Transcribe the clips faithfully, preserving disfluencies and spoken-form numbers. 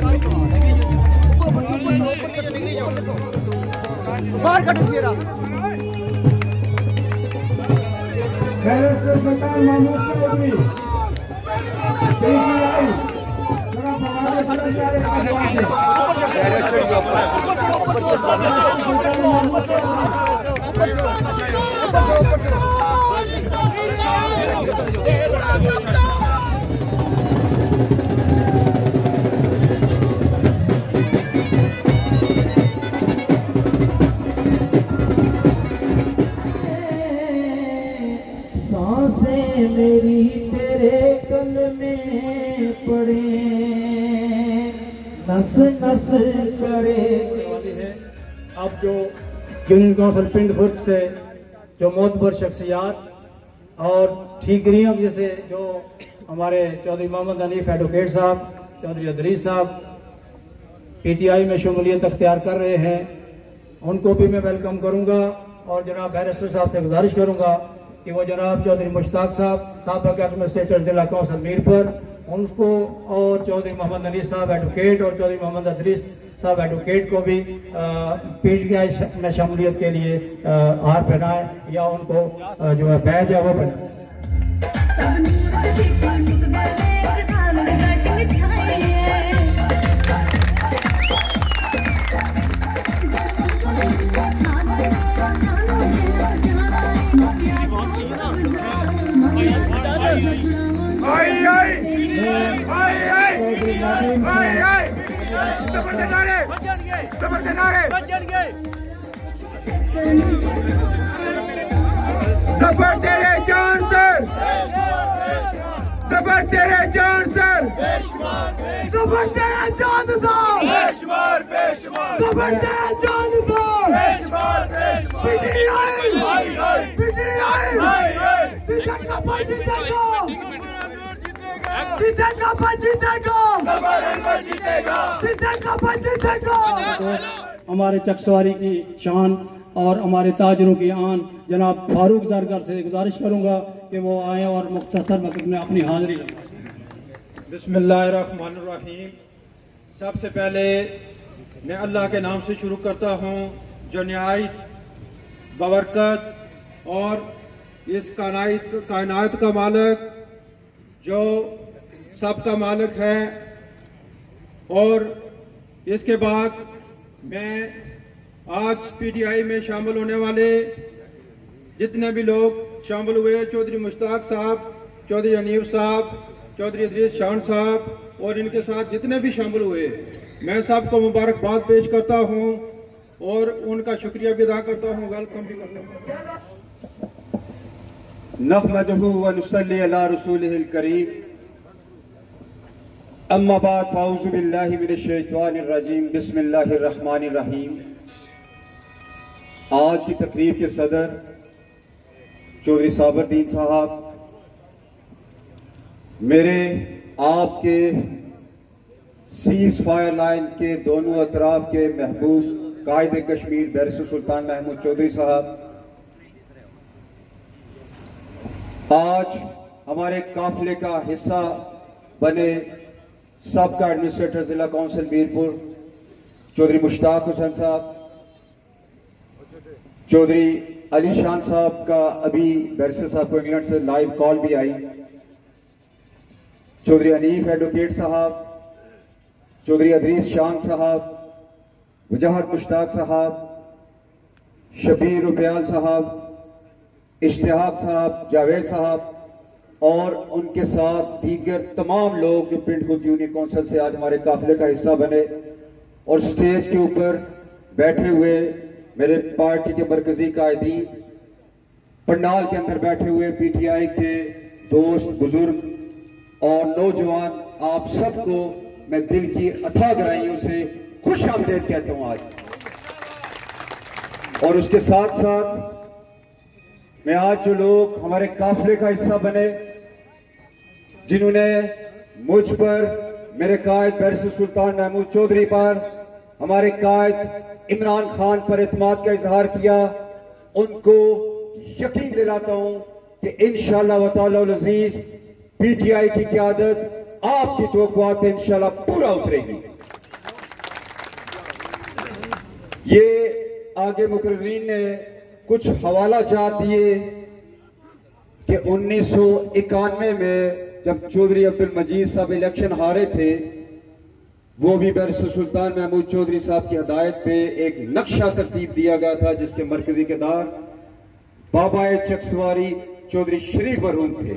बाहर कट दिया सुल्तान महमूद चौधरी पीटीआई जरा हमारे साथ जा मेरी तेरे कल में पड़े नस नस करे। अब जो यूनियन काउंसिल पिंड खुर्द से जो मोतबर शख्सियात और ठीकरियों जैसे जो हमारे चौधरी मोहम्मद हनीफ एडवोकेट साहब, चौधरी अदरीस साहब पीटीआई में शमूलियत अख्तियार कर रहे हैं, उनको भी मैं वेलकम करूंगा। और जनाब बैरिस्टर साहब से गुजारिश करूंगा कि वो जनाब चौधरी मुश्ताक साहब साहब एडमिनिस्ट्रेटर जिला कौंसल मीरपुर, उनको और चौधरी मोहम्मद अली साहब एडवोकेट और चौधरी मोहम्मद अदरीस साहब एडवोकेट को भी पीटीआई में शमूलियत के लिए आ, हार पहनाए या उनको आ, जो है बैज है वो पहनाए। आई आई आई आई आई आई सबर के नारे सबर के नारे सबर तेरे जान सर सबर तेरे जान सर सबर तेरे जान सर बेशुमार बेशुमार सबर तेरे जान सर बेशुमार बेशुमार पीटीआई पीटीआई जीतेगा भाई जीतेगा जीतेगा भाई जीतेगा जीतेगा जीतेगा भाई जीतेगा। हमारे चकसवारी की शान और हमारे ताजरों की आन जनाब फारूक जरगर से गुजारिश करूंगा कि वो आए और मुख्तसर वक्त में अपनी हाजिरी लगाएं। बिस्मिल्लाहिर्रहमानिर्रहीम। सबसे पहले मैं अल्लाह के नाम से शुरू करता हूँ जो न्याय बबरकत और इस कायनात कायनात का मालिक जो सबका मालिक है। और इसके बाद मैं आज पीटीआई में शामिल होने वाले जितने भी लोग शामिल हुए, चौधरी मुश्ताक साहब, चौधरी हनीफ साहब, चौधरी अदरीस शान साहब और इनके साथ जितने भी शामिल हुए, मैं सबको मुबारकबाद पेश करता हूं और उनका शुक्रिया भी अदा करता हूं, वेलकम भी करता हूं। नहमदुहु व नुसल्ली अला रसूलिहिल करीम, अम्मा बाद फाऊज़ु बिल्लाहि मिनश शैतानिर रजीम, बिस्मिल्लाहिर रहमानिर रहीम। आज की तकरीब के सदर चौधरी साबरदीन साहब, मेरे आपके सीज फायर लाइन के दोनों अतराफ के महबूब कायदे कश्मीर बैरिस्टर सुल्तान महमूद चौधरी साहब, आज हमारे काफिले का हिस्सा बने सबका एडमिनिस्ट्रेटर जिला काउंसिल मीरपुर चौधरी मुश्ताक हुसैन साहब, चौधरी अली शान साहब का अभी बैरिस्टर साहब को इंग्लैंड से लाइव कॉल भी आई, चौधरी हनीफ एडवोकेट साहब, चौधरी अदरीस शान साहब, वजाहत मुश्ताक साहब, शबीर रुपयाल साहब, इश्तिहाक साहब, जावेद साहब और उनके साथ दीगर तमाम लोग जो पिंड खुर्द यूनियन काउंसिल से आज हमारे काफिले का हिस्सा बने और स्टेज के ऊपर बैठे हुए मेरे पार्टी के मरकजी कायदीन, पंडाल के अंदर बैठे हुए पीटीआई के दोस्त, बुजुर्ग और नौजवान, आप सबको मैं दिल की अथाह गहराइयों से खुश आमदीद कहता हूं आज। और उसके साथ साथ मैं आज जो लोग हमारे काफिले का हिस्सा बने, जिन्होंने मुझ पर, मेरे कायद बैरिस्टर सुल्तान महमूद चौधरी पर, हमारे कायद इमरान खान पर एतमाद का इजहार किया, उनको यकीन दिलाता हूं कि इंशाअल्लाह व तआला अज़ीज पीटीआई की क़यादत आपकी तवक्कुआत पे इंशाअल्लाह पूरा उतरेगी। ये आगे मुकर्रीन ने कुछ हवाला जात दिए कि उन्नीस सौ इक्यानवे में जब चौधरी अब्दुल मजीद साहब इलेक्शन हारे थे, वो भी बैरिस्टर सुल्तान महमूद चौधरी साहब की हदायत पे एक नक्शा तरतीब दिया गया था जिसके मरकजी किरदार बाबा चकसवारी चौधरी शरीफ मरहूम थे।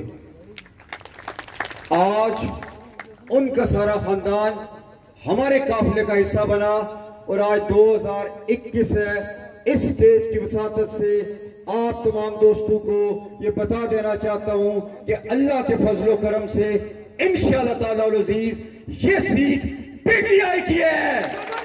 आज उनका सारा खानदान हमारे काफिले का हिस्सा बना और आज दो हज़ार इक्कीस है। इस स्टेज की वसातत से आप तमाम दोस्तों को ये बता देना चाहता हूं कि अल्लाह के फजलो करम से इंशाअल्लाह ताला अल अजीज ये सीट पीटीआई की है।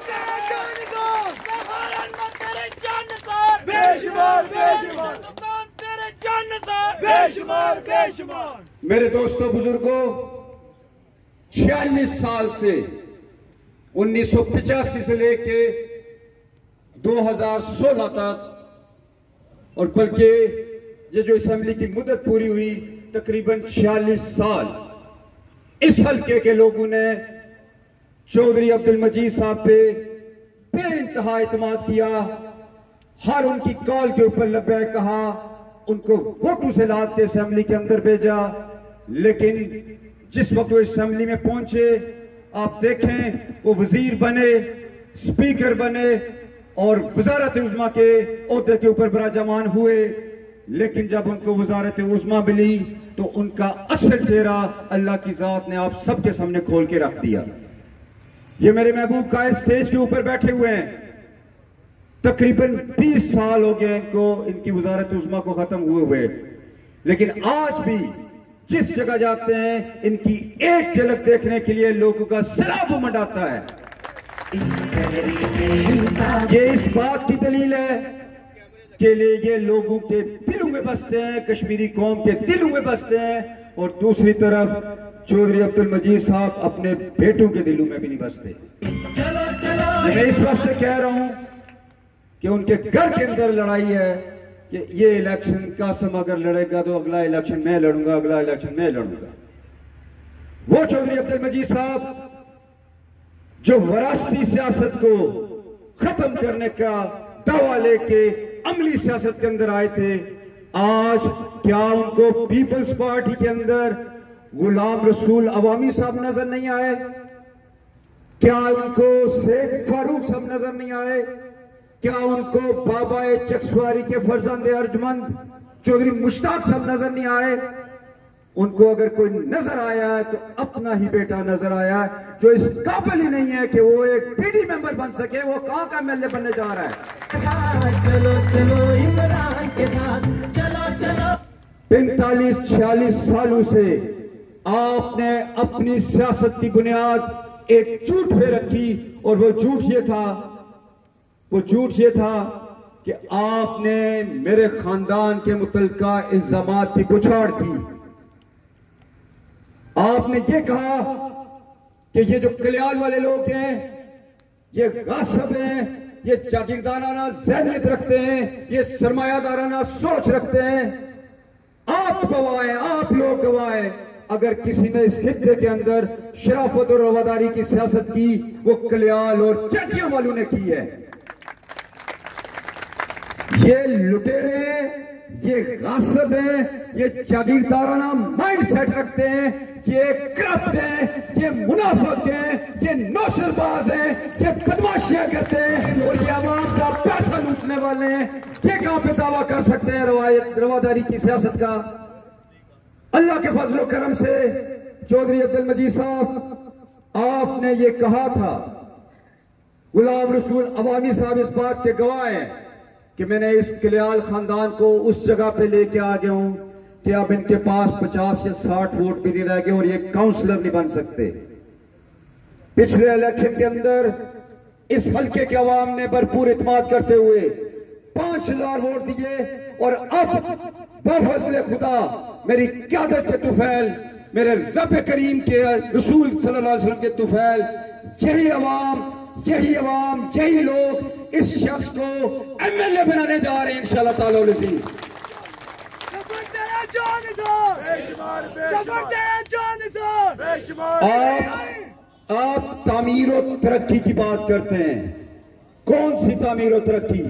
मेरे दोस्तों बुजुर्गों, छियालीस साल से उन्नीस सौ पिचासी से लेके दो हज़ार सोलह तक, और बल्कि ये जो असेंबली की मुद्दत पूरी हुई तकरीबन छियालीस साल, इस हल्के के लोगों ने चौधरी अब्दुल मजीद साहब पे बेइंतहा इत्मीनान किया। हर उनकी कॉल के ऊपर लब्बैक कहा, उनको वोटों से लाद के असेंबली के अंदर भेजा। लेकिन जिस वक्त वो असेंबली में पहुंचे, आप देखें वो वजीर बने, स्पीकर बने और वजारत उज़्मा के ओहदे के ऊपर बराजमान हुए। लेकिन जब उनको वजारत उज़्मा मिली तो उनका असल चेहरा अल्लाह की जात ने आप सबके सामने खोल के रख दिया। ये मेरे महबूब का स्टेज के ऊपर बैठे हुए हैं, तकरीबन बीस साल हो गए इनको, इनकी वजारत उज़्मा को खत्म हुए हुए, लेकिन आज भी जिस जगह जाते हैं इनकी एक झलक देखने के लिए लोगों का सैलाब उमड़ आता है। ये इस बात की दलील है कि लिए ये लोगों के दिलों में बसते हैं, कश्मीरी कौम के दिलों में बसते हैं, और दूसरी तरफ चौधरी अब्दुल मजीद साहब अपने बेटों के दिलों में भी नहीं बसते। मैं इस वास्ते कह रहा हूं कि उनके घर के अंदर लड़ाई है कि ये इलेक्शन कासम अगर लड़ेगा तो अगला इलेक्शन मैं लड़ूंगा, अगला इलेक्शन मैं लड़ूंगा। वो चौधरी अब्दुल मजीद साहब जो वरासती सियासत को खत्म करने का दावा लेके अमली सियासत के अंदर आए थे, आज क्या उनको पीपल्स पार्टी के अंदर गुलाम रसूल अवामी साहब नजर नहीं आए? क्या उनको शेख फारूक साहब नजर नहीं आए? क्या उनको बाबा चकसवारी के फर्जंद अर्जमंद चौधरी मुश्ताक साहब नजर नहीं आए? उनको अगर कोई नजर आया है तो अपना ही बेटा नजर आया है, जो इस काबिल ही नहीं है कि वो एक पीडी मेंबर बन सके। वो कहां का एमएलए बनने जा रहा है? चलो चलो इमरान के साथ चलो चलो। पैंतालीस छियालीस सालों से आपने अपनी सियासत की बुनियाद एक झूठ पे रखी, और वो झूठ ये था वो झूठ ये था कि आपने मेरे खानदान के मुतल्लिका इल्जामात की पुछाड़ की। आपने ये कहा कि ये जो कल्याण वाले लोग हैं ये गासिब हैं, ये जागीरदाराना ज़हनियत रखते हैं, ये सरमायादाराना सोच रखते हैं। आप गवाएं, आप लोग गवाएं, अगर किसी ने इस खित्ते के अंदर शराफत और रवादारी की सियासत की, वो कल्याण और चर्चियों वालों ने की है। ये लुटेरे हैं, ये गासिब हैं, ये जागीरदाराना माइंड सेट रखते हैं, ये करप्ट हैं, ये मुनाफिक हैं, ये नौसरबाज हैं, ये बदमाशियां करते हैं और ये आवाम का पैसा लूटने वाले हैं। ये कहां पे दावा कर सकते हैं रवायत रवादारी की सियासत का? अल्लाह के फजलो करम से चौधरी अब्दुल मजीद साहब, आपने ये कहा था, गुलाम रसूल अवामी साहब इस बात के गवाह हैं कि मैंने इस कल्याण खानदान को उस जगह पे लेके आ गया हूं कि अब इनके पास पचास या साठ वोट भी नहीं रह गए और ये काउंसलर नहीं बन सकते। पिछले इलेक्शन के अंदर इस हल्के के अवाम ने भरपूर इत्मीनान करते हुए पांच हजार वोट दिए, और अब बफज़ल खुदा मेरी क़यादत के तुफैल, मेरे रब करीम के रसूल सल्लल्लाहु अलैहि वसल्लम के तुफैल, यही अवाम यही अवाम यही लोग इस शख्स को एमएलए बनाने जा रहे हैं इंशाअल्लाह ताला। आप आप तामीर और तरक्की की बात करते हैं, कौन सी तामीर और तरक्की?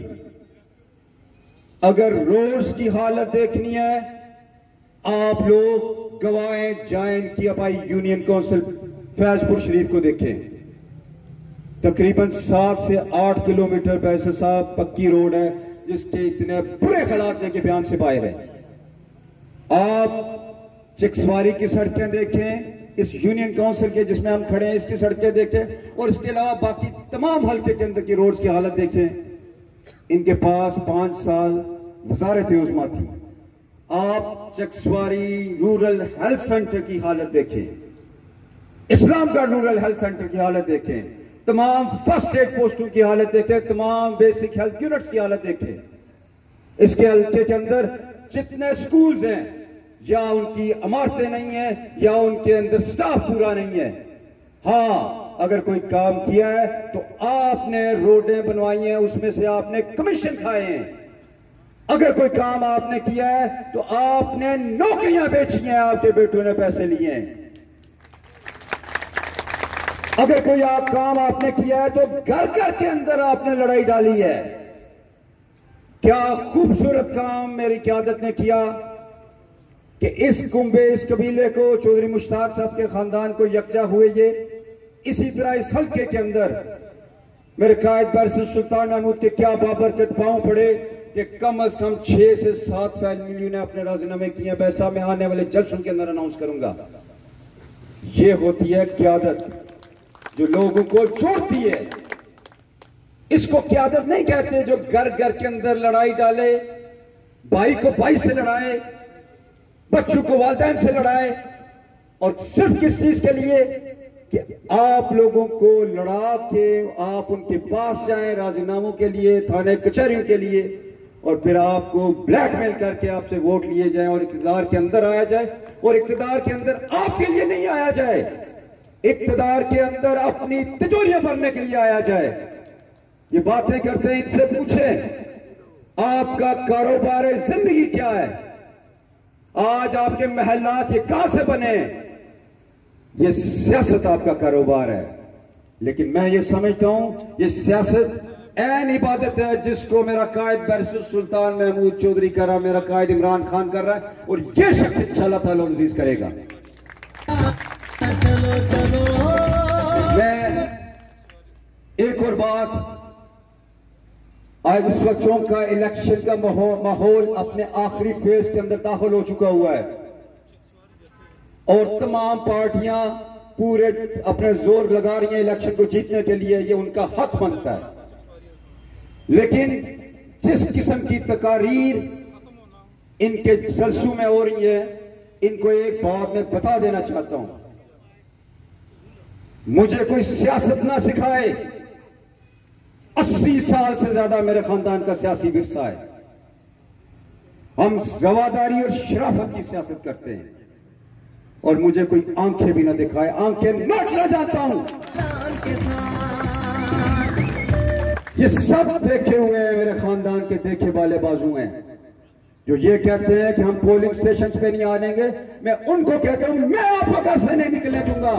अगर रोड्स की हालत देखनी है, आप लोग गवाएं जाएं की अपाई यूनियन काउंसिल फैजपुर शरीफ को देखें। तकरीबन सात से आठ किलोमीटर पैसे साहब पक्की रोड है, जिसके इतने बुरे हालात लेके बयान से बाहर है। आप चिक्सवारी की सड़कें देखें, इस यूनियन काउंसिल के जिसमें हम खड़े हैं इसकी सड़कें देखें, और इसके अलावा बाकी तमाम हल्के के अंदर की रोड्स की हालत देखें। इनके पास पांच साल वजारत उज़्मा थी। आप चिक्सवारी रूरल हेल्थ सेंटर की हालत देखें, इस्लामगढ़ रूरल हेल्थ सेंटर की हालत देखें, तमाम फर्स्ट एड पोस्टों की हालत देखें, तमाम बेसिक हेल्थ यूनिट्स की हालत देखें। इसके हल्के के अंदर जितने स्कूल्स हैं, या उनकी इमारतें नहीं है या उनके अंदर स्टाफ पूरा नहीं है। हाँ, अगर कोई काम किया है तो आपने रोडें बनवाई हैं, उसमें से आपने कमीशन खाए हैं। अगर कोई काम आपने किया है तो आपने नौकरियां बेची हैं, आपके बेटों ने पैसे लिए हैं। अगर कोई आप काम आपने किया है तो घर घर के अंदर आपने लड़ाई डाली है। क्या खूबसूरत काम मेरी क़यादत ने किया कि इस कुंबे, इस कबीले को, चौधरी मुश्ताक साहब के खानदान को यकजा हुए। ये इसी तरह इस हल्के के अंदर मेरे कायद बारिश सुल्तान महमूद के क्या बाबरकत पांव पड़े कि कम अज कम छह से सात फैमिलियों ने अपने राजीनामे किए। वैसा मैं आने वाले जल्द के अंदर अनाउंस करूंगा। ये होती है क़यादत जो लोगों को जोड़ती है। इसको क़यादत नहीं कहते जो घर घर के अंदर लड़ाई डाले, भाई को भाई से लड़ाए, बच्चों को वालिदैन से लड़ाए, और सिर्फ किस चीज के लिए कि आप लोगों को लड़ा के आप उनके पास जाएं राजीनामों के लिए, थाने कचहरियों के लिए, और फिर आपको ब्लैकमेल करके आपसे वोट लिए जाएं और इक़्तिदार के अंदर आया जाए। और इक़्तिदार के अंदर आपके लिए नहीं आया जाए, इक़्तिदार के अंदर अपनी तिजोरियां भरने के लिए आया जाए। ये बातें करते हैं, इनसे पूछें आपका कारोबार है, जिंदगी क्या है? आज आपके महल्लात ये कहां से बने? ये सियासत आपका कारोबार है। लेकिन मैं ये समझता हूं ये सियासत ऐन इबादत है जिसको मेरा कायद बारिश सुल्तान महमूद चौधरी कर रहा, मेरा कायद इमरान खान कर रहा है, और ये शख्स इंशाअल्लाह ताला अज़ीज करेगा। मैं एक और बात, आज इस वक्त चौंक का इलेक्शन का माहौल अपने आखिरी फेज के अंदर दाखिल हो चुका हुआ है, और तमाम पार्टियां पूरे अपने जोर लगा रही हैं इलेक्शन को जीतने के लिए। ये उनका हक बनता है। लेकिन जिस किस्म की तकारीर इनके जलसों में हो रही है, इनको एक बात मैं बता देना चाहता हूं, मुझे कोई सियासत ना सिखाए। अस्सी साल से ज्यादा मेरे खानदान का सियासी विरसा है। हम रवादारी और शराफत की सियासत करते हैं, और मुझे कोई आंखें भी ना दिखाए, आंखें नोचना चाहता हूं। ये सब देखे हुए हैं, मेरे खानदान के देखे वाले बाजू हैं। जो ये कहते हैं कि हम पोलिंग स्टेशन पे नहीं आनेंगे, मैं उनको कहता हूं मैं आपको घर से नहीं निकलने दूंगा।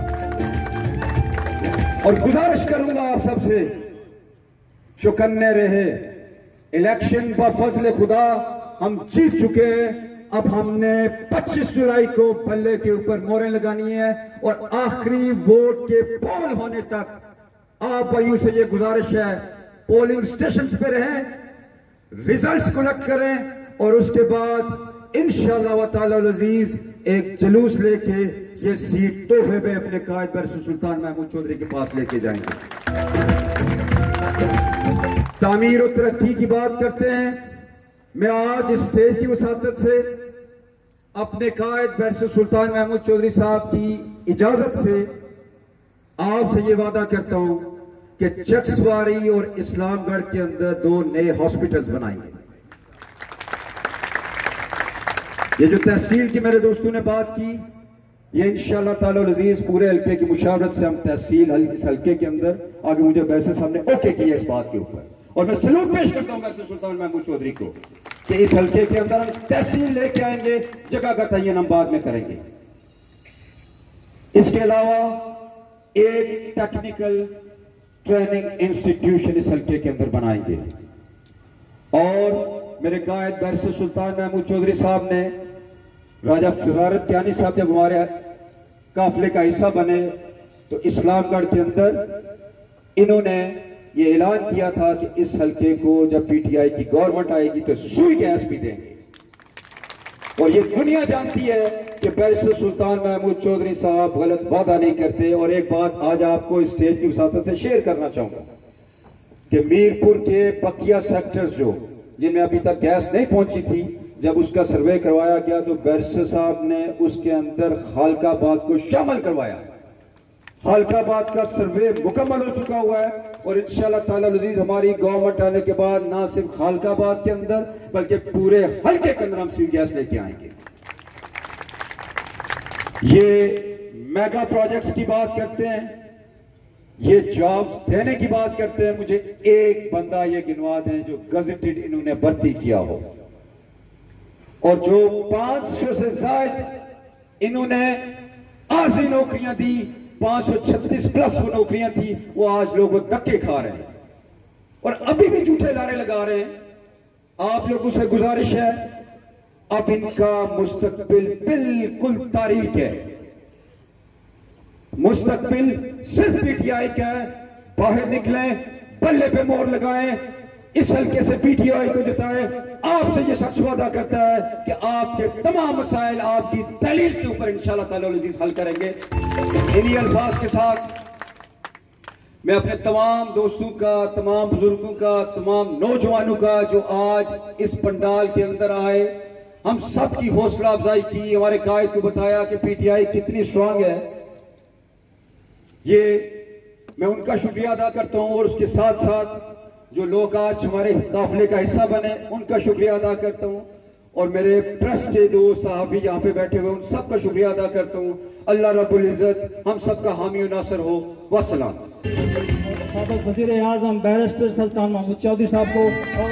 और गुजारिश करूंगा आप सबसे, चौकन्ने रहे। इलेक्शन बफजल खुदा हम जीत चुके हैं। अब हमने पच्चीस जुलाई को पल्ले के ऊपर मोहरें लगानी है, और आखिरी वोट के पोल होने तक आप भाइयों से ये गुजारिश है, पोलिंग स्टेशन पे रहें, रिजल्ट्स कलेक्ट करें, और उसके बाद इंशाअल्लाह ताला अज़ीज एक जुलूस लेके ये सीट तोहफे में अपने कायद बारिश सुल्तान महमूद चौधरी के पास लेके जाएंगे। तामीर और तरक्की की बात करते हैं। मैं आज इस स्टेज की वसातत से अपने कायद बारिश सुल्तान महमूद चौधरी साहब की इजाजत से आपसे ये वादा करता हूं कि चक्सवारी और इस्लामगढ़ के अंदर दो नए हॉस्पिटल्स बनाएंगे। ये जो तहसील की मेरे दोस्तों ने बात की, ये इंशाअल्लाह ताला अज़ीज पूरे हल्के की मुशावरत से हम तहसील इस हल्के के अंदर आगे मुझे वैसे सामने ओके किया इस बात के ऊपर, और मैं सलूट पेश करता हूं बारिश सुल्तान महमूद चौधरी को कि इस हल्के के अंदर हम तहसील लेके आएंगे, जगह का तयन हम बाद में करेंगे। इसके अलावा एक टेक्निकल ट्रेनिंग इंस्टीट्यूशन इस हल्के के अंदर बनाएंगे। और मेरे कायद बैरिस्टर सुल्तान महमूद चौधरी साहब ने, राजा फिजारत कियानी साहब जब हमारे काफिले का हिस्सा बने तो इस्लामगढ़ के अंदर इन्होंने ये ऐलान किया था कि इस हल्के को जब पीटीआई की गवर्नमेंट आएगी तो सुई गैस भी देंगे। और ये दुनिया जानती है कि बैरिस्टर सुल्तान महमूद चौधरी साहब गलत वादा नहीं करते। और एक बात आज आपको इस स्टेज की वसातत से शेयर करना चाहूंगा कि मीरपुर के बकिया सेक्टर्स जो जिनमें अभी तक गैस नहीं पहुंची थी, जब उसका सर्वे करवाया गया तो बैरिस्टर साहब ने उसके अंदर खालकाबाद को शामिल करवाया। खालकाबाद का सर्वे मुकम्मल हो चुका हुआ है और इंशाअल्लाह ताला अज़ीज हमारी गवर्नमेंट आने के बाद ना सिर्फ खालकाबाद के अंदर बल्कि पूरे हल्के के अंदर हम सी गैस लेके आएंगे। ये मेगा प्रोजेक्ट्स की बात करते हैं, ये जॉब्स देने की बात करते हैं। मुझे एक बंदा ये गिनवा दें जो गजेटेड इन्होंने भर्ती किया हो, और जो पांच सौ से ज्यादा इन्होंने आर्जी नौकरियां दी, पांच सौ छत्तीस प्लस वो नौकरियां थी, वो आज लोग वो धक्के खा रहे हैं और अभी भी झूठे नारे लगा रहे हैं। आप लोगों से गुजारिश है, अब इनका मुस्तकबिल बिल्कुल तारीख है, मुस्तकबिल सिर्फ पीटीआई का है। बाहर निकलें, बल्ले पे मोहर लगाएं, इस हल्के से पीटीआई को जिताएं। आपसे ये शख्स वादा करता है कि आपके तमाम मसाइल आपकी दहलीज के ऊपर इंशाअल्लाह ताला अज़ीज हल करेंगे। इन्हीं अल्फाज के साथ मैं अपने तमाम दोस्तों का, तमाम बुजुर्गों का, तमाम नौजवानों का जो आज इस पंडाल के अंदर आए, हम सब की हौसला अफजाई की, हमारे कायद को बताया कि पीटीआई कितनी स्ट्रांग है। ये मैं उनका शुक्रिया अदा करता हूं और उसके साथ साथ जो लोग आज हमारे काफिले का हिस्सा बने उनका शुक्रिया अदा करता हूं, और मेरे प्रेस के जो सहाफी यहाँ पे बैठे हुए उन सबका शुक्रिया अदा करता हूं। अल्लाह रब्बुल इज्जत हम सबका हामी और नासर हो। वस्सलाम। साबिक़ वज़ीर आज़म बैरिस्टर सुल्तान महमूद चौधरी साहब को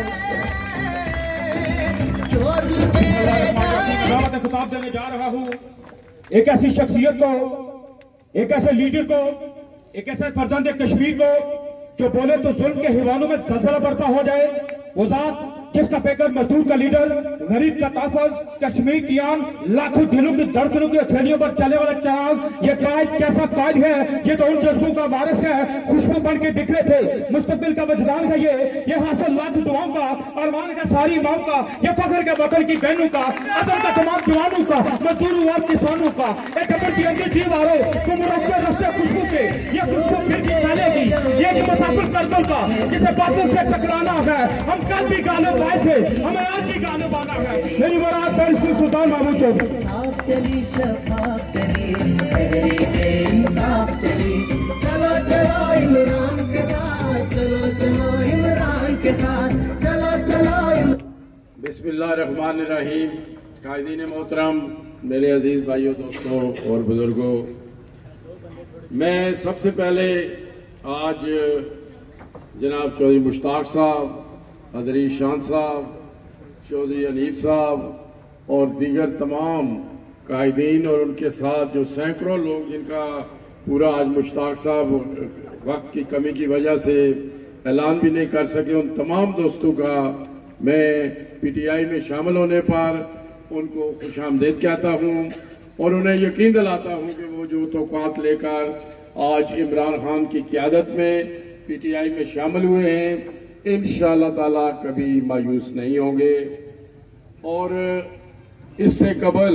और खिताब देने जा रहा हूं एक ऐसी शख्सियत को, एक ऐसे लीडर को, एक ऐसे फर्जंद कश्मीर को जो बोले तो जुल्म के हिवानों में जलजला बर्पा हो जाए। वो जात जिसका पैकर मजदूर का लीडर, गरीब का ताफज, कश्मीर की आन, लाखों दिलों की धड़कनों की हथेलियों पर चले वाला चांद, ये कायद कैसा कायद है, ये तो उन जज्बों का वारिस है, खुशबू बन के बिखरे थे, मुस्तकबिल का वजदान है ये, ये हासिल लाख दुआओं का, अरमान का सारी माओं का, ये फखर के वतन की बहनों का, अजम का तमाम जवानों का, मजदूरों और किसानों का, एक अपर की अंदर दीवारों को मुरक्के रस्ते खुशबू के, ये खुशबू फिर की फैलेगी, ये जो मुसाफिर करदों का जिसे बातों से टकराना है, हम कल भी गाने आए थे, हमें आज भी गाने बाना है। मेरी मुराद बैरिस्टर सुल्तान महमूद चौधरी। साफ चली शफाफ चली, तहरीके इंसाफ चली, चलो चलो इमरान के साथ, चलो चलो इमरान के साथ, चलो चलो। बिस्मिल्लाहिर्रहमानिर्रहीम। कायदीन मोहतरम, मेरे अजीज भाइयों, दोस्तों और बुजुर्गों, मैं सबसे पहले आज जनाब चौधरी मुश्ताक साहब, अदरीस शान साहब, चौधरी अनीफ साहब और दीगर तमाम कायदीन और उनके साथ जो सैकड़ों लोग जिनका पूरा आज मुश्ताक साहब वक्त की कमी की वजह से ऐलान भी नहीं कर सके, उन तमाम दोस्तों का मैं पीटीआई में शामिल होने पर उनको खुशामदीद कहता हूँ और उन्हें यकीन दिलाता हूँ कि वो जो तौक़ात लेकर आज इमरान खान की क़यादत में पीटीआई में शामिल हुए हैं, इंशाअल्लाह ताला कभी मायूस नहीं होंगे। और इससे कबल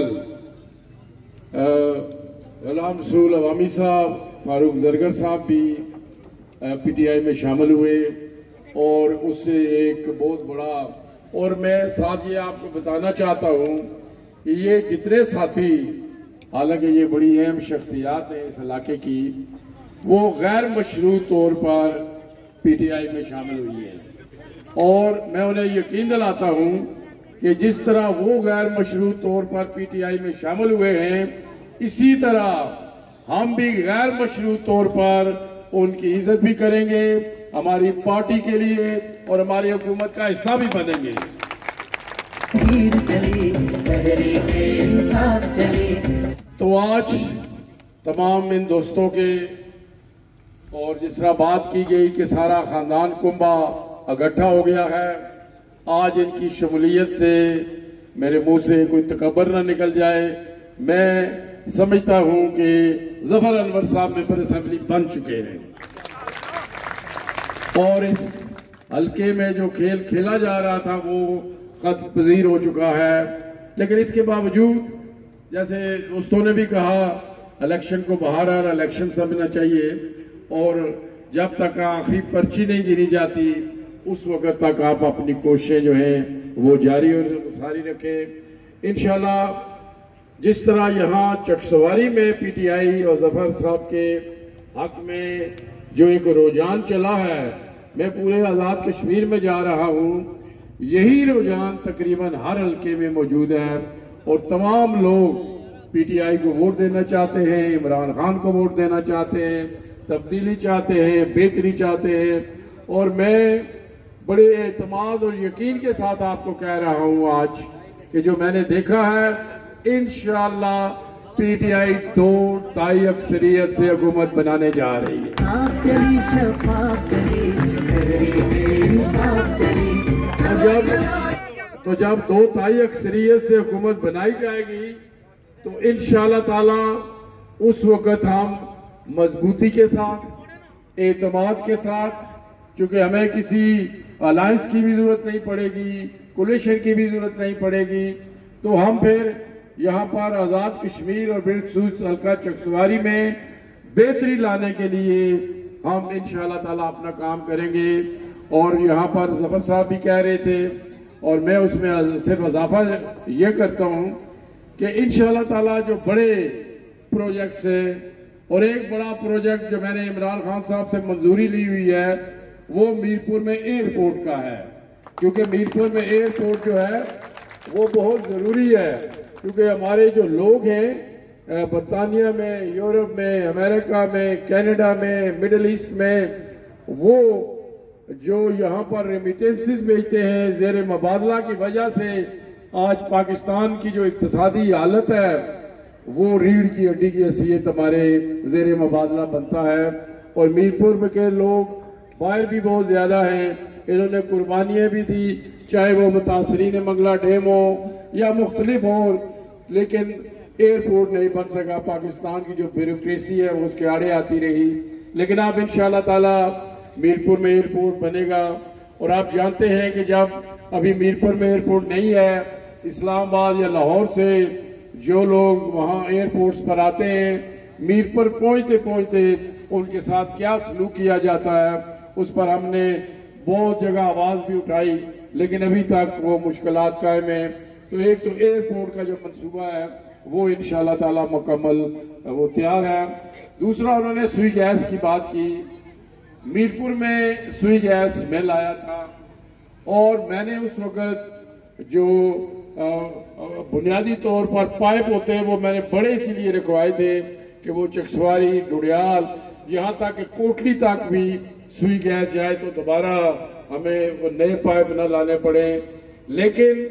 गुलाम रसूल अवामी साहब, फारूक जरगर साहब भी पीटीआई में शामिल हुए और उससे एक बहुत बड़ा, और मैं साथ ये आपको बताना चाहता हूँ कि ये जितने साथी, हालांकि ये बड़ी अहम शख्सियात हैं इस इलाके की, वो गैर मशरूत तौर पर पीटीआई में शामिल हुई है और मैं उन्हें यकीन दिलाता हूं कि जिस तरह वो गैर मशरूत तौर पर पीटीआई में शामिल हुए हैं, इसी तरह हम भी गैर मशरूत तौर पर उनकी इज्जत भी करेंगे, हमारी पार्टी के लिए और हमारी हुकूमत का हिस्सा भी बनेंगे। तो आज तमाम इन दोस्तों के और जिस तरह बात की गई कि सारा ख़ानदान कुंभा इकट्ठा हो गया है, आज इनकी शमूलियत से मेरे मुंह से कोई तकबर ना निकल जाए। मैं समझता हूं कि जफर अनवर साहब मेंबर असेंबली बन चुके हैं और इस हल्के में जो खेल खेला जा रहा था वो कद पजीर हो चुका है। लेकिन इसके बावजूद, जैसे दोस्तों ने भी कहा, इलेक्शन को बाहर आ रहा, इलेक्शन समझना चाहिए और जब तक आखिरी पर्ची नहीं गिनी जाती उस वक्त तक आप अपनी कोशिशें जो हैं वो जारी और सारी रखें। इंशाल्लाह जिस तरह यहाँ चकसवारी में पीटीआई और जफर साहब के हक में जो एक रुझान चला है, मैं पूरे आज़ाद कश्मीर में जा रहा हूँ, यही रुझान तकरीबन हर हल्के में मौजूद है और तमाम लोग पीटीआई को वोट देना चाहते हैं, इमरान खान को वोट देना चाहते हैं, तब्दीली चाहते हैं, बेहतरी चाहते हैं। और मैं बड़े एतमाद और यकीन के साथ आपको कह रहा हूँ आज कि जो मैंने देखा है, इंशाअल्लाह पीटीआई दो ताई अक्सरियत से हुकूमत बनाने जा रही है। जब तो जब दो ताई अक्सरियत से हुकूमत बनाई जाएगी तो इंशाअल्लाह ताला उस वक़्त हम मजबूती के साथ, एतमाद के साथ, क्योंकि हमें किसी अलायंस की भी जरूरत नहीं पड़ेगी, कोलिशन की भी जरूरत नहीं पड़ेगी, तो हम फिर यहाँ पर आज़ाद कश्मीर और बिलखसूस हल्का चकसवारी में बेहतरी लाने के लिए हम इंशाअल्लाह ताला अपना काम करेंगे। और यहाँ पर जफर साहब भी कह रहे थे और मैं उसमें सिर्फ इजाफा ये करता हूँ कि इंशाअल्लाह ताला जो बड़े प्रोजेक्ट्स है, और एक बड़ा प्रोजेक्ट जो मैंने इमरान खान साहब से मंजूरी ली हुई है वो मीरपुर में एयरपोर्ट का है, क्योंकि मीरपुर में एयरपोर्ट जो है वो बहुत ज़रूरी है, क्योंकि हमारे जो लोग हैं बरतानिया में, यूरोप में, अमेरिका में, कनाडा में, मिडिल ईस्ट में, वो जो यहाँ पर रेमिटेंसेस भेजते हैं, ज़ेर मुबादला की वजह से आज पाकिस्तान की जो इक्तिसादी हालत है वो रीढ़ की हड्डी की हैसियत हमारे ज़ेर मुबादला बनता है। और मीरपुर में के लोग बाहर भी बहुत ज़्यादा हैं, इन्होंने कुर्बानियाँ भी दी, चाहे वो मुतासरीन मंगला डैम हो या मुख्तलिफ हो, लेकिन एयरपोर्ट नहीं बन सका। पाकिस्तान की जो ब्यूरोक्रेसी है वो उसके आड़े आती रही, लेकिन अब इंशाअल्लाह ताला मीरपुर में एयरपोर्ट बनेगा। और आप जानते हैं कि जब अभी मीरपुर में एयरपोर्ट नहीं है, इस्लामाबाद या लाहौर से जो लोग वहाँ एयरपोर्ट्स पर आते हैं, मीरपुर पहुँचते पहुँचते उनके साथ क्या सलूक किया जाता है उस पर हमने बहुत जगह आवाज़ भी उठाई, लेकिन अभी तक वो मुश्किलात कायम है। तो एक तो एयरपोर्ट का जो मंसूबा है वो इंशाअल्लाह ताला मुकम्मल वो तैयार है। दूसरा, उन्होंने सुई गैस की बात की। मीरपुर में सुई गैस मैं लाया था और मैंने उस वक्त जो बुनियादी तौर पर पाइप होते हैं वो मैंने बड़े इसीलिए रखवाए थे कि वो चकसवारी, डुडियाल, यहाँ तक कि कोटली तक भी सुई गैस जाए तो दोबारा हमें वो नए पाइप न लाने पड़े। लेकिन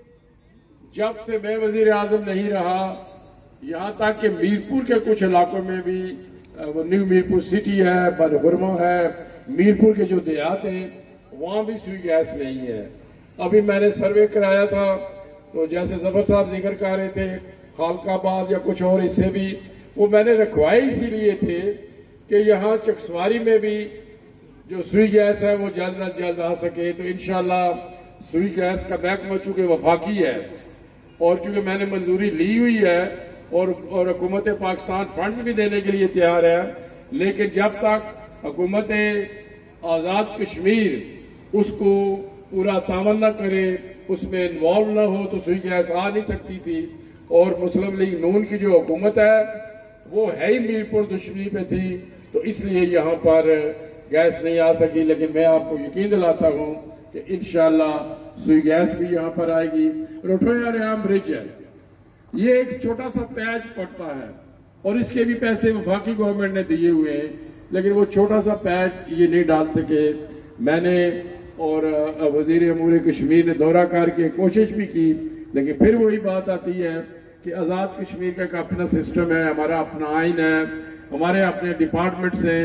जब से मैं वजीर आजम नहीं रहा, यहाँ तक कि मीरपुर के कुछ इलाकों में भी, वो न्यू मीरपुर सिटी है, बनगुरमा है, मीरपुर के जो देहात हैं वहाँ भी सुई गैस नहीं है। अभी मैंने सर्वे कराया था तो जैसे जफर साहब जिक्र कर रहे थे, खालकाबाद या कुछ और हिस्से भी वो मैंने रखवाए इसीलिए थे कि यहाँ चकसवारी में भी जो सुई गैस है वो जल्द अज जल्द आ सके। तो इंशाल्लाह सुई गैस का महकमा चूंकि वफाकी है और चूंकि मैंने मंजूरी ली हुई है और और हुकूमत पाकिस्तान फंड्स भी देने के लिए तैयार है, लेकिन जब तक हुकूमत आज़ाद कश्मीर उसको पूरा तामन न करे, उसमें इन्वॉल्व न हो, तो सुई गैस आ नहीं सकती थी। और मुस्लिम लीग नून की जो हुकूमत है वो है ही मीरपुर दुश्मनी पे थी, तो इसलिए यहाँ पर गैस नहीं आ सकी। लेकिन मैं आपको यकीन दिलाता हूँ कि इंशाअल्लाह सुई गैस भी यहाँ पर आएगी। रोठोया रेयाम ब्रिज है, ये एक छोटा सा पैच पड़ता है और इसके भी पैसे वफाकी गवर्नमेंट ने दिए हुए हैं, लेकिन वो छोटा सा पैच ये नहीं डाल सके। मैंने और वजीर अमूर कश्मीर ने दौरा करके कोशिश भी की, लेकिन फिर वही बात आती है कि आज़ाद कश्मीर का एक अपना सिस्टम है, हमारा अपना आइन है, हमारे अपने डिपार्टमेंट्स हैं,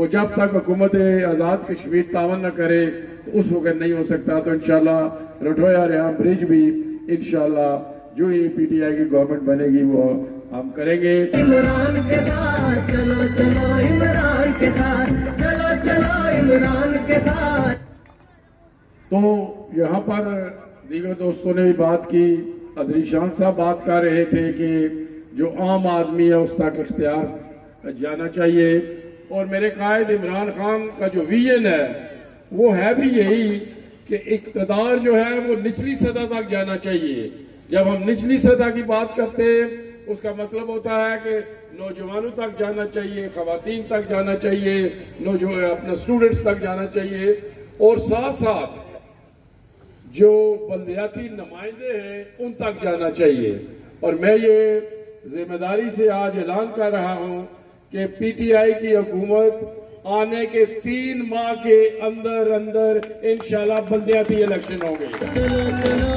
वो जब तक हुकूमत आज़ाद कश्मीर तावन न करे तो उस वक्त नहीं हो सकता। तो इंशाल्लाह रठोया रेहान ब्रिज भी इंशाल्लाह जो ही पीटीआई की गवर्नमेंट बनेगी वो हम करेंगे। इमरान के साथ चलो चलो इमरान के साथ चलो चलो इमरान के साथ। तो यहाँ पर दीगर दोस्तों ने भी बात की, अदरीशान साहब बात कर रहे थे कि जो आम आदमी है उस तक इख्तियार जाना चाहिए, और मेरे कायद इमरान खान का जो विजन है वो है भी यही कि इक़्तिदार जो है वो निचली सतह तक जाना चाहिए। जब हम निचली सतह की बात करते हैं उसका मतलब होता है कि नौजवानों तक जाना चाहिए, खवातीन तक जाना चाहिए, नौजवान अपने स्टूडेंट्स तक जाना चाहिए, और साथ साथ जो बल्दियाती नुमाइंदे हैं उन तक जाना चाहिए। और मैं ये जिम्मेदारी से आज ऐलान कर रहा हूं कि पीटीआई की हुकूमत आने के तीन माह के अंदर अंदर इंशाल्लाह बल्दियाती इलेक्शन होंगे। चलो चलो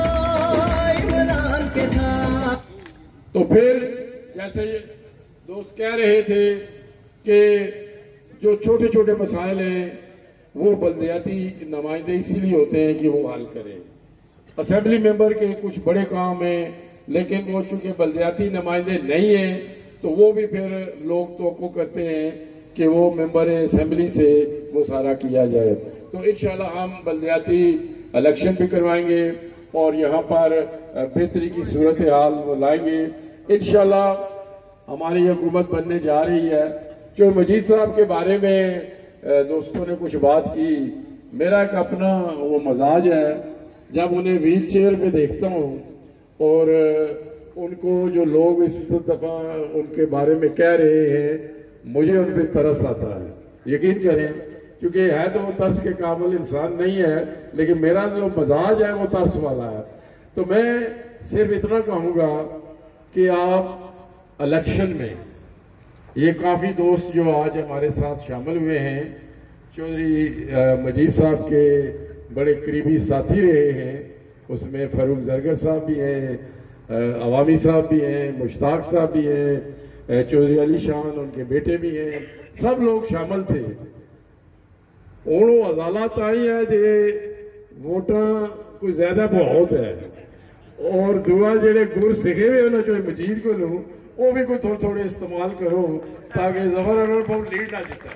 इमरान के साथ। तो फिर जैसे दोस्त कह रहे थे कि जो छोटे छोटे मसाइल हैं वो बल्दियाती नुमाइंदे इसीलिए होते हैं कि वो हल करें। असेंबली मेंबर के कुछ बड़े काम हैं, लेकिन वो चूंकि बल्दियाती नुमाइंदे नहीं हैं तो वो भी फिर लोग तो करते हैं कि वो मेंबर असेंबली से वो सारा किया जाए। तो इंशाल्लाह हम बल्दियाती इलेक्शन भी करवाएंगे और यहाँ पर बेहतरी की सूरत हाल वो लाएंगे इंशाल्लाह। हमारी हुकूमत बनने जा रही है। जो मजीद साहब के बारे में दोस्तों ने कुछ बात की, मेरा एक अपना वो मजाज है, जब उन्हें व्हील चेयर पे देखता हूँ और उनको जो लोग इस दफा उनके बारे में कह रहे हैं मुझे उन पर तरस आता है। यकीन करें, क्योंकि है तो वो तरस के काबिल इंसान नहीं है, लेकिन मेरा जो मजाज है वो तरस वाला है। तो मैं सिर्फ इतना कहूँगा कि आप इलेक्शन में ये काफ़ी दोस्त जो आज हमारे साथ शामिल हुए हैं, चौधरी मजीद साहब के बड़े करीबी साथी रहे हैं, उसमें फारूक जरगर साहब भी हैं, अवामी साहब भी हैं, मुश्ताक साहब भी हैं, चौधरी अली शान उनके बेटे भी हैं, सब लोग शामिल थे। उन्होंने अदालत आई है जे वोटा कोई ज्यादा बहुत है, और दुआ जेड़े गुर सिखे हुए उन्होंने जो मजीद को लूँ वो भी कोई थोड़े थोड़े इस्तेमाल करो ताकि जफर अनवर बहुत लीड ना जीता।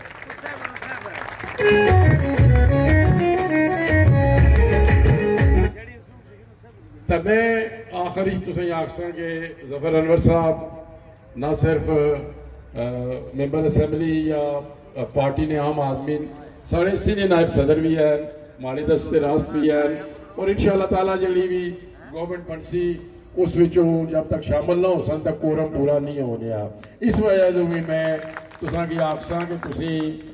तो मैं आखिरी तुसें आखसां कि जफर अनवर साहब ना सिर्फ मेंबर असेंबली या पार्टी ने आम आदमी साढ़े सीनियर नायब सदर भी है, माली दस्ते रास्त भी है, और इंशाअल्लाह ताला जी भी गवर्नमेंट बनसी उस विचों जब तक शामिल ना हो सन तक कोरम पूरा नहीं होने आ। इस वजह तो भी मैं तुसां की आखसां कि तुसी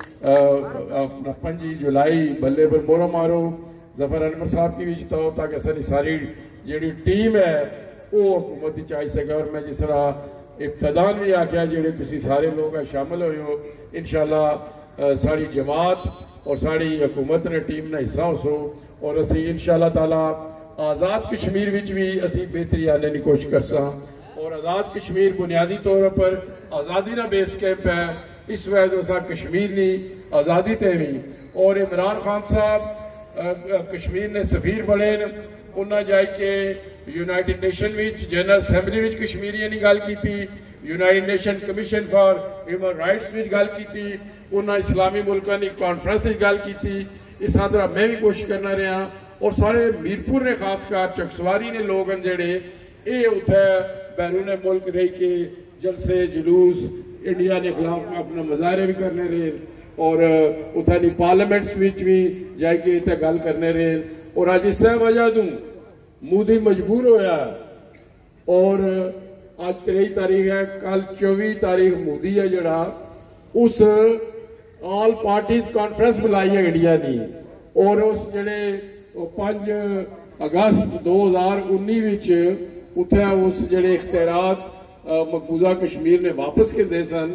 अपना पंजी जुलाई बल्ले पर मोहरा मारो जफर अनवर साहब की भी जिताओ ताकि सारी सारी जी टीम है वो हुकूमत आई सके। और मैं जिस तरह इब्तदान भी आख्या जेडे तुसी सारे लोग शामिल होए हो, इंशाअल्लाह साड़ी जमात और साड़ी हुकूमत ने टीम ने हिस्सा हो, और असी इंशाअल्लाह ताला आज़ाद कश्मीर विच भी असी बेहतरी आने की कोशिश कर सा। और आज़ाद कश्मीर बुनियादी तौर पर आज़ादी ना बेस कैंप है, इस वजह से कश्मीर नी आज़ादी ते भी। और इमरान खान साहब कश्मीर ने सफीर बने, उन्हें जाके यूनाइटेड नेशन विच जनरल असैंबली विच कश्मीरियों ने गल की, United Nation Commission for Human Rights विच गल की, उन्हें इस्लामी मुल्कों की कॉन्फ्रेंस विच गल की। इस तरह मैं भी कोशिश करना रहा, और सारे मीरपुर ने खासकर चकसवारी ने लोग जेड़े ये उत्थे बैरून मुल्क रह के जलसे जुलूस इंडिया के खिलाफ अपना मुजाहरे भी करने रहे, और उत्थे दी पार्लियामेंट्स विच भी जाके इतने गल करने रहे। और अज इस वजह तू मोदी मजबूर होया, और अज तेईस तारीख है, कल चौबी तारीख मोदी है जड़ा उस ऑल पार्टीज कॉन्फ्रेंस बुलाई है इंडिया ने, और उस जेड़े पांच अगस्त दो हजार उन्नीस उत्थे उस जेड़े इख्तियारात मकबूजा कश्मीर ने वापस किए सन,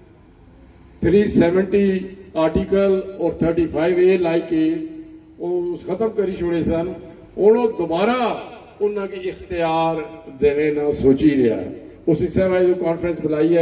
थ्री सैवनटी आर्टिकल और थर्टी फाइव ए लाई के खत्म करी छोड़े सन, उन्होंने दोबारा उन्होंने इख्तियार देने ना सोची रहा है। उस हिस्से में जो कॉन्फ्रेंस बुलाई है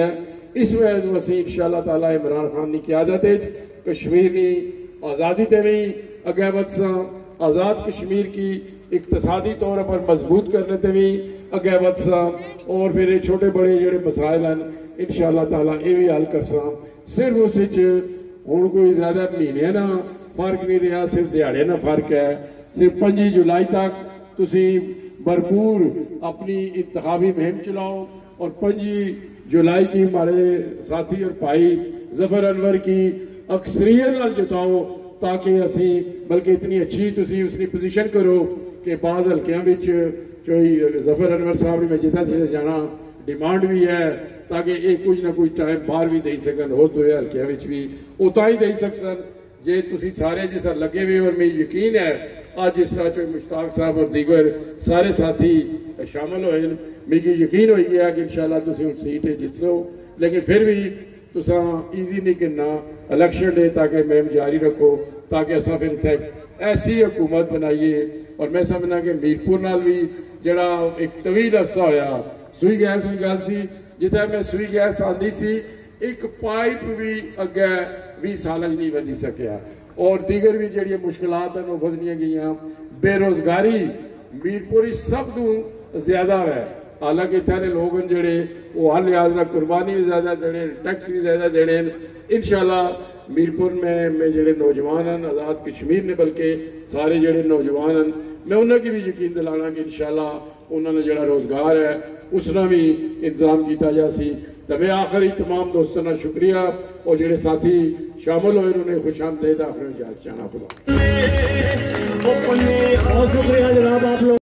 इस वजह असी इंशाअल्लाह ताला इमरान खान की क्यादत कश्मीर की आज़ादी ते भी अगे वधसा, आज़ाद कश्मीर की इकतसादी तौर पर मजबूत करने ते भी अगे वधसा और फिर ये छोटे बड़े जोड़े मसाइल हैं इंशाअल्लाह ताला ये भी हल करसा। सिर्फ उस हुण कोई ज्यादा महीने ना फर्क नहीं रहा, सिर्फ दिहाड़े ना फर्क है। सिर्फ पच्चीस जुलाई तक तुसी भरपूर अपनी इंतखाबी मुहिम चलाओ और पच्चीस जुलाई की हमारे साथी और भाई जफर अनवर की अक्सरियत नाल जिताओ ताकि असी बल्कि इतनी अच्छी तुसी उसकी पोजीशन करो कि बाज़ हल्कियां विच कोई जफर अनवर साहब ने जिता जाना डिमांड भी है ताकि ये कुछ ना कुछ टाइम बाहर भी दे सकन, होर दो हल्कियां विच भी उता ही दे सकन जे तुसी सारे जिस तरह लगे हुए। और मेरी यकीन है आज जिस तरह जो मुश्ताक साहब और दीगर सारे साथी शामिल होए, मुझे यकीन हो गया कि इंशाअल्लाह तुसी हुण सीट जित लो, लेकिन फिर भी तुसा ईजी नहीं करना इलेक्शन डे ताकि मुहिम जारी रखो ताकि असा फिर इत्थे ऐसी हुकूमत बनाइए। और मैं समझना कि मीरपुर नाल भी जड़ा एक तवील अरसा होया सुई गैस की गल सी, जिथे मैं सुई गैस आंदी सी एक पाइप भी अगे भी साल नहीं वधी सकिया और दीगर भी जड़ियां मुश्किलात हैं वो वधनियां गईयां। बेरोजगारी मीरपुर सब तो ज्यादा है, हालांकि इतने लोग हैं जड़े वो हर लिहाज ना कुर्बानी भी ज्यादा देने, टैक्स भी ज्यादा देने। इंशाअल्लाह मीरपुर में में जड़े नौजवान हैं आज़ाद कश्मीर ने बल्कि सारे जड़े नौजवान हैं मैं उन्होंने भी यकीन दिलाना कि इंशाअल्लाह उन्होंने जड़ा रोजगार है उसना भी इंतजाम किया जासी। तो मैं आखिरी तमाम दोस्तों का शुक्रिया और जड़े साथी शामिल हुए उन्हें खुश आमदेद आखिर इजाजत चाहना। बहुत शुक्रिया जनाब आप लोग।